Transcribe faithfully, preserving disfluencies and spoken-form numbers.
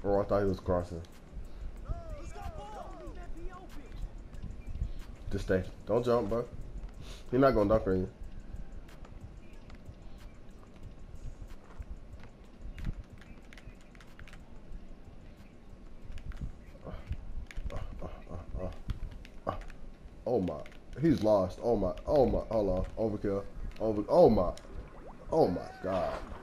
Oh, I thought he was crossing. Just stay. Don't jump, bro. He's not gonna dunk on you. Oh my. He's lost. Oh my. Oh my. Hold on. Overkill. Over. Oh my. Oh my God.